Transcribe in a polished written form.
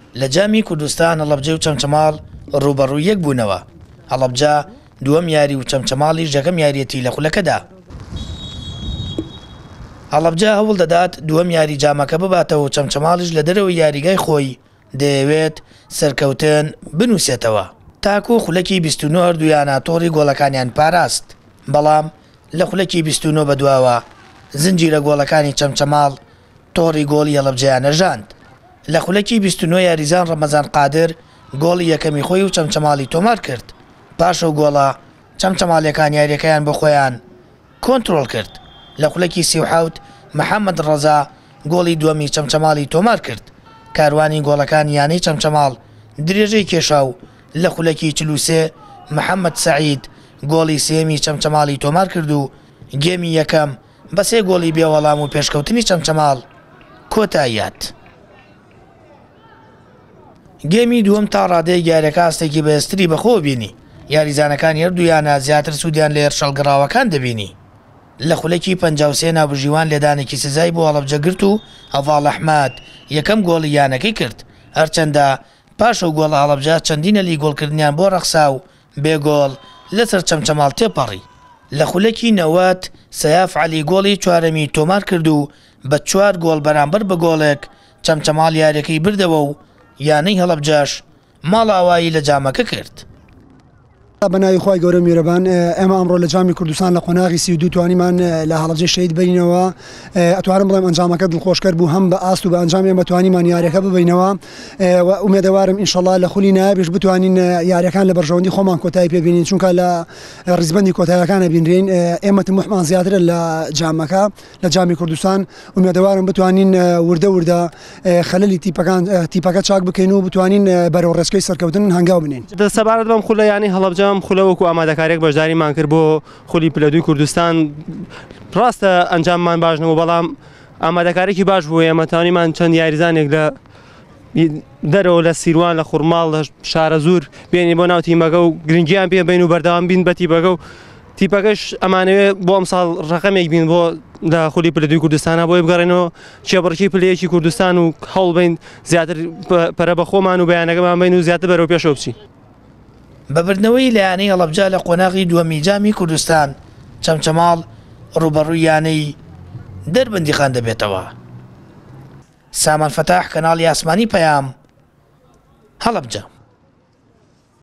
لە جامی کوردستان هەڵەبجە و چەمچەماڵ ڕوبەڕووی یەک بوونەوە. هەڵەبجە دووەم یاری و چەمچەماڵیش یەکەم یاریەتی لە خولەکەدا. هەڵەبجە هەوڵ دەدات دووەم یاری جامەکە بباتەوە و چەمچەماڵیش لە دەرەوەی یاریگای خۆی دەیەوێت سەرکەوتن بنووسێتەوە. تاکو خولەکی 29 هەردوویانە تۆڕی گۆڵەکانیان پاراست، بەڵام لە خولەکی 29 بەدواوە زنجیرە گۆڵەکانی چەمچەماڵ تۆڕی گۆڵی هەڵەبجەیان نەژاند. لە خولەکی 29 یاریزان ڕەمەزان قادر گۆڵی یەکەمی خۆی و چەمچەماڵی تۆمار کرد. پاشەو گۆڵە چەمچەماڵیەکان یاریەکەیان بۆ خۆیان کۆنتڕۆڵ کرد. لە خولەکی 37 محەممەد ڕەزا گۆڵی دووەمی چەمچەماڵی تۆمار کرد. کاروانی گۆڵەکان یانەی چەمچەماڵ درێژەی کێشا و لە خولەکی 43 محەممەد سەعید گۆڵی سێمی چەمچەماڵی تۆمار کرد و گێمی یەکەم بە 3 گۆڵی بێوەڵام و پێشکەوتنی چەمچەماڵ کۆتاییات. گێمی دووەم تا ڕادەیە یاریەکە ئاستێکی بەهێزتری بەخۆ بینی. یاریزانەکان هەردوویانە زیاتر سوودیان لە هێرشەڵگەڕاوەکان دەبینی. لە خولەکی 53 ناوبژیوان لێدانێکی سزای بۆ هەڵەبجە گرت و ئەڤاڵ ئەحمەد یەکەم گۆڵی یانەکەی کرد. هەرچەندە پاشەو گۆڵە هەڵەبجە چەندینە لی گۆڵکردنیان بۆ ڕەخسا و بێگۆڵ لەسەر چەمچەماڵ تێپەڕی. لە خولەکی 90 سەیاف عەلی گۆڵی چوارەمی تۆمار کرد و بە 4 گۆڵ بەرامبەر بە گۆڵێک چەمچەماڵ یاریەکەی بردەوە و یانەی هەڵەبجەش ماڵ ئاوایی لە جامەکە کرد. بەناوی خی گەورە میێرەبان، ئێمە ئەمڕۆ لە جامی کوردستان لە قۆناغی 32 توانیمان لە هەڵەبجە شەید بینەوە. ئەتوانم بڵێم ئەنجامەکە دڵخۆشکەر بوو، هەم بە ئاست و بە ئەنجام ئێمە توانیمان یاریەکە ببینەوە. ئومێدەوارم ئینشەڵا لە خولی نایبش بتوانین یاریەکان لە بەرژەوەندی خۆمان کۆتایی پێبینین، چونکە لە ڕیزبەندی کۆتاییەکانە بینرین. ئێمە تموحمان زیاترە لە جامەکە لە جامی کوردستان. ئومێدەوارم بتوانین وردە خەلەلی تیپەکە چاک بکەین و بتوانین بەرەو ڕێچکەی سەرکەوتن هەنگاو بنین. دەسەبارەت بەم خولە یانی هەڵەبجە خولەوەکو ئامادەکاریەک بەشداریمان کرد بۆ خولی پلە2 کوردستان. ڕاستە ئەنجاممان باش نەبوو، بەڵام ئامادەکارێکی باش بوو. ئێمە توانیمان چەند یاریزانێک لە دەرەوە لە سیروان لە خوڕماڵ لە شارە زوور بێنی بۆ ناو تیمەکە و گرنگیان پێ بین و بەردەوام بین بە تیپەکە و تیپەکەش ئەمانەوێت بۆ ئەمساڵ ڕقەمێک بین بۆ لە خولی پلە2 کوردستانە بۆی بگەڕێنەوە چێبڕکی پلەیەکی کوردستان و هەوڵ بین زیاتر پەرە بە خۆمان و بەیانەکەمان بین و زیاتر بەرەو پێشەوە بچین. بەبردنەوەی لە یانەی هەڵەبجە لە قۆناغی دووەمی جامی کوردستان چەمچەماڵ ڕوبەڕووی یانەی دەربەندی خان دەبێتەوە. سامان فەتاح، کەناڵی ئاسمانی پەیام، هەڵەبجە.